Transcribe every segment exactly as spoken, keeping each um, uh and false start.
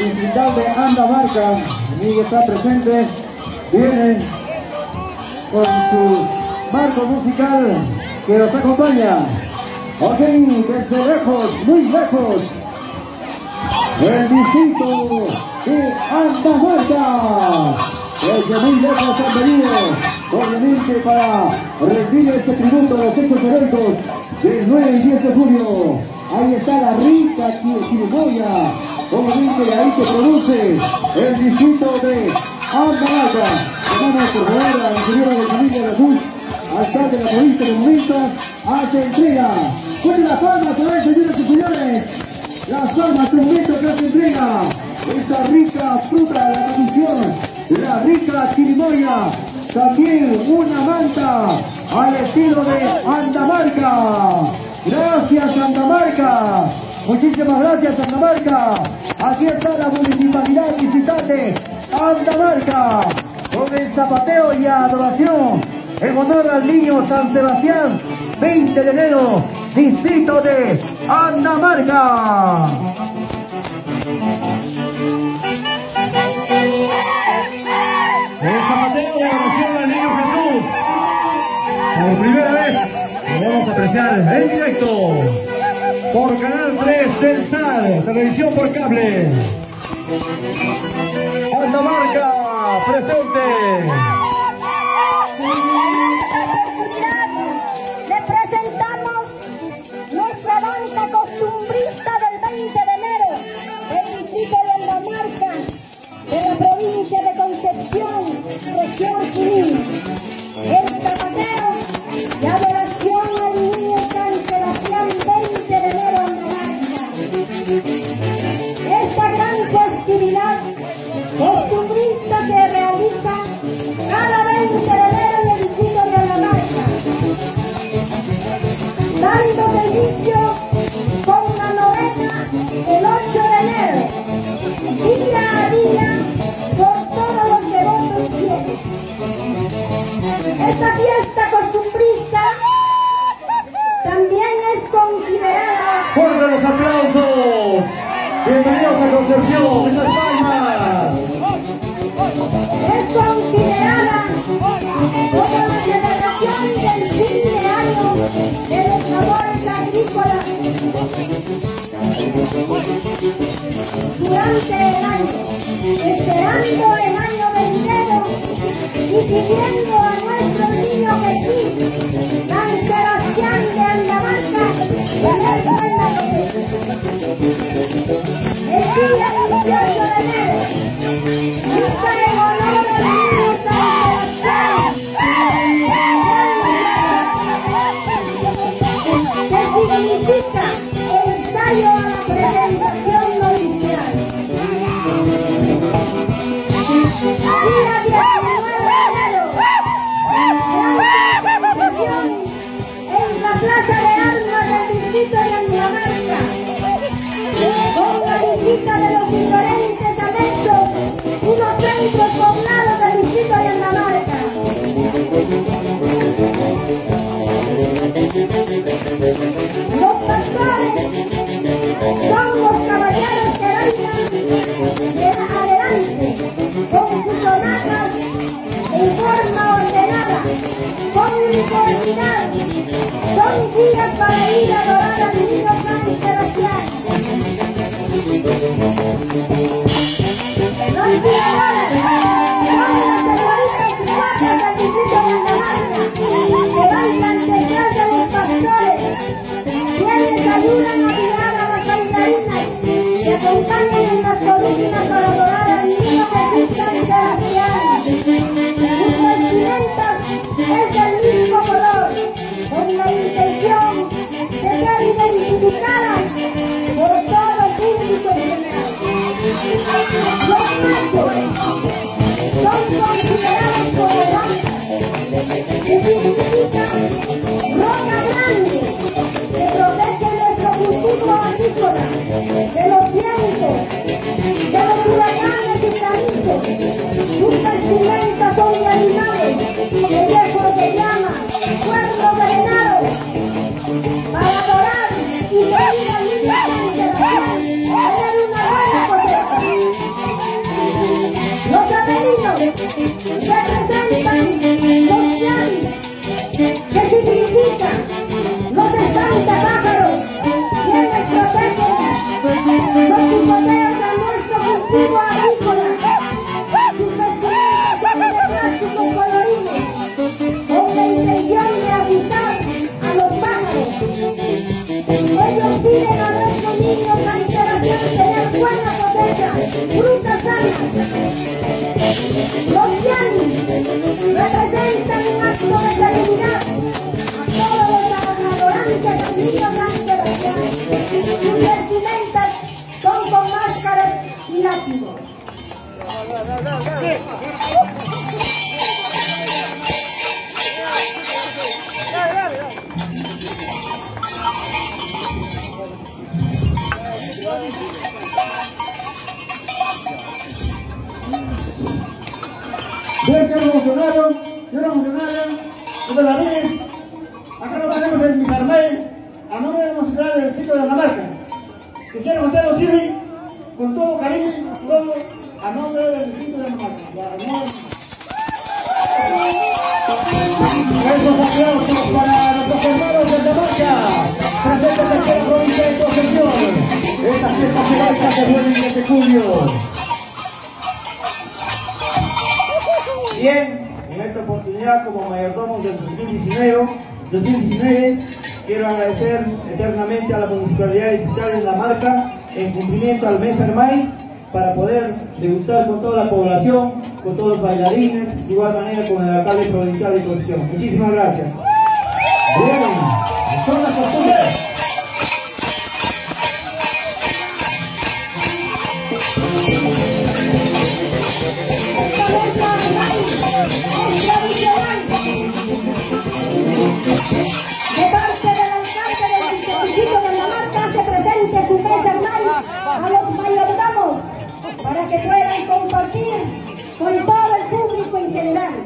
distrital de Andamarca, y está presente, vienen con su marco musical que los acompaña. Ok, desde lejos, muy lejos, el distrito de Andamarca, desde muy lejos han venido, obviamente para rendir este tributo a los hechos heroicos del nueve y diez de julio. Ahí está la rica chirimoya, obviamente de ahí se produce el distrito de Andamarca. Llamamos por favor a la ingeniera de familia de la Luz, alcalde de la provincia de Momento, hace entrega. Con las palmas, señoras y señores, las palmas de momento que hace entrega esta rica fruta de la tradición, la rica chirimoya, también una manta al estilo de Andamarca. Gracias, Andamarca. Muchísimas gracias, Andamarca. Aquí está la municipalidad visitante Andamarca con el zapateo y adoración en honor al niño San Sebastián, veinte de enero, distrito de Andamarca. El zapateo de adoración al niño Jesús. Por primera vez lo vamos a apreciar en directo por Canal tres del S A R, televisión por cable. Andamarca presente. Le presentamos nuestra danza costumbrista del veinte de enero del distrito de Andamarca, de la provincia de Concepción, región Junín. El zapateo de adoración al niño San Sebastián, veinte de enero, Andamarca. Esta gran festividad costumbrista se realiza cada veinte de enero en el distrito de Andamarca, dando inicio con la novena el ocho de enero, día a día por todos los devotos fieles. Esta fiesta costumbrista también es considerada... ¡Fuerte los aplausos! ¡Bienvenidos a Concepción! ¡Muchas palmas! Es considerada como la celebración del fin de año de los labores agrícolas durante el año, esperando el año venidero y pidiendo a nuestro niño Jesús, San Sebastián de Andamarca, tener buena cosecha. El día veintiocho de enero, misa en honor al niño San Sebastián, que significa ensayo a la presentación novicial. Día diecinueve de enero, gran presentación en la Plaza de Armas del distrito de Andamarca, con la visita de los diferentes adeptos y los centros poblados del distrito de Andamarca. Los pastores son los caballeros que bailan adelante con sus sonatas en forma ordenada, con uniformidad. Son guías para ir a adorar al niño San Sebastián. Los guiadores son las señoritas guapas del distrito de Andamarca, que bailan detrás de los pastores, quienes ayudan a guiar a las bailarinas que acompañan en las columnas para adorar al niño Jesús San Sebastián. Sus vestimentas es del mismo color, con la intención de ser identificadas por todo el público en general. Los machos son considerados como blancas, que significa roca grande, que protege nuestro cultivo agrícola de los vientos, de los huracanes y granizo. Sus vestimentas son de animales, de hierro de llama, cuerno de venado, para adorar y pedir al niño representan los yanis, que significa los espantapájaros, quienes protegen los picoteos a nuestro cultivo agrícola, sus vestimentas de plásticos coloridos, con la intención de asustar a los pájaros. Ellos piden a nuestros niños la inspiración de tener buena cosecha, frutas sanas. Los yanis representan un acto de serenidad a todos los adorantes de niños ángeles. Sus vestimentas son con máscaras y látigos. Bien, señor funcionario, señor funcionario, de la ley, acá lo tenemos en Mizarmay, a nombre de los ciudadanos del distrito de Dinamarca. Quisiera contar los civis con todo cariño, todo a nombre del distrito de Dinamarca. Esos aplausos para nuestros hermanos de Dinamarca, presentes aquí en la provincia de Concepción. Esta fiesta celeste que viene en este julio. Bien, en esta oportunidad como mayordomo del dos mil diecinueve, quiero agradecer eternamente a la Municipalidad Distrital de Dinamarca en cumplimiento al mes Armay para poder degustar con toda la población, con todos los bailarines, de igual manera con el alcalde provincial de Concepción. Muchísimas gracias. Bien, son las costumbres. De parte del alcalde del distrito de Dinamarca se presente su mes Armay a los mayordomos para que puedan compartir con todo el público en general.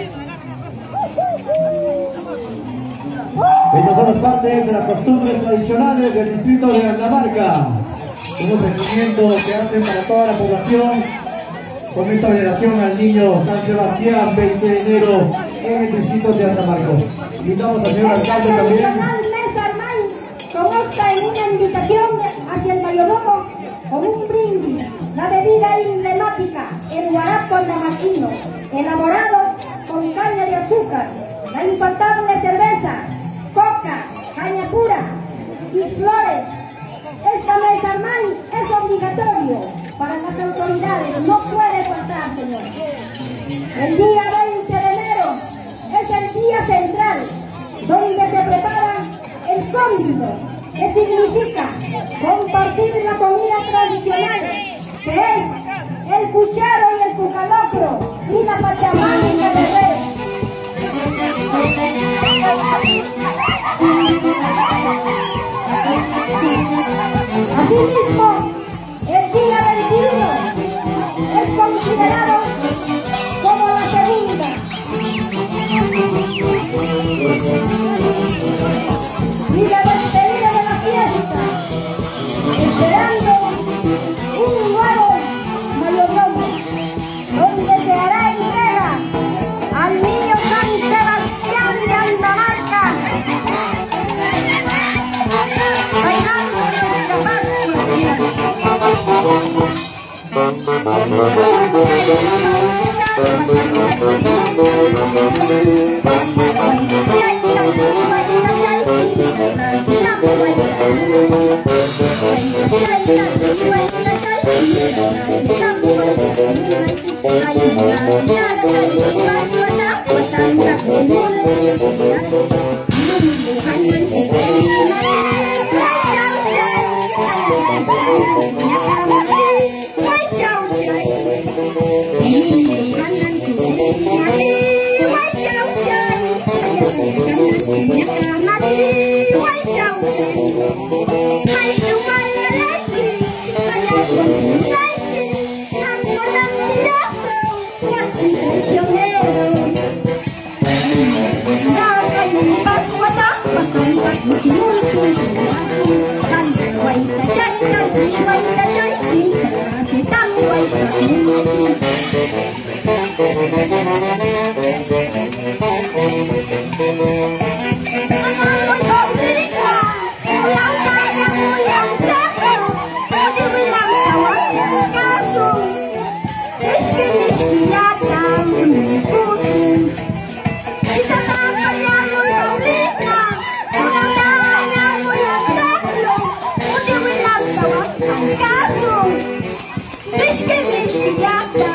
Estas son las partes de las costumbres tradicionales del distrito de Dinamarca. Un ofrecimiento que hacen para toda la población con esta veneración al niño San Sebastián, veinte de enero, en el distrito de Dinamarca. Invitamos al señor alcalde también. El mes Armay conozca en una invitación hacia el mayordomo con un brindis, la bebida emblemática, el guarapo damasino, elaborado con caña de azúcar, la infaltable cerveza, coca, caña pura y flores. Esta mes Armay es obligatorio para las autoridades, no puede faltar, señor. El día veinte de enero es el día central, donde se prepara el cóndito, que significa compartir la comida tradicional, que es el puchero y el pucalocro y la pachamama de bebé. Asimismo, el día veintiuno es considerado como la segunda. Y la despedida de la fiesta, esperando un nuevo mayordomo, donde se hará entrega al niño San Sebastián de Dinamarca, bailando nuestra Navidad,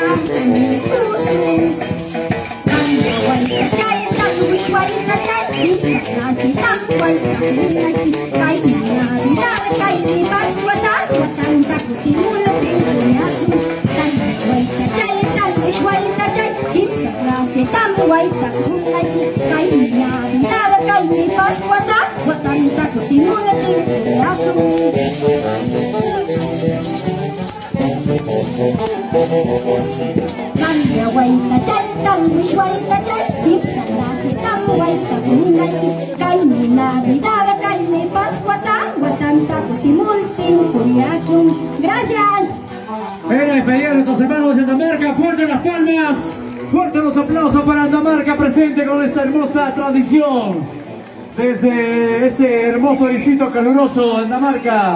gracias. Ven a pedir a nuestros hermanos de Andamarca, fuerte las palmas, fuerte los aplausos para Andamarca presente con esta hermosa tradición desde este hermoso distrito caluroso de Andamarca.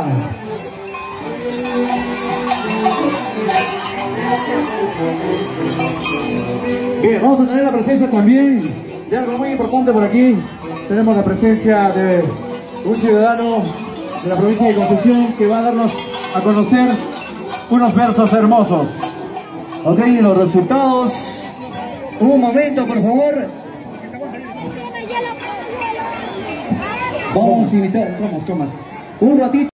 Bien, vamos a tener la presencia también de algo muy importante por aquí. Tenemos la presencia de un ciudadano de la provincia de Concepción que va a darnos a conocer unos versos hermosos. Ok, los resultados. Un momento, por favor. Vamos a iniciar, vamos, Tomás. Un ratito.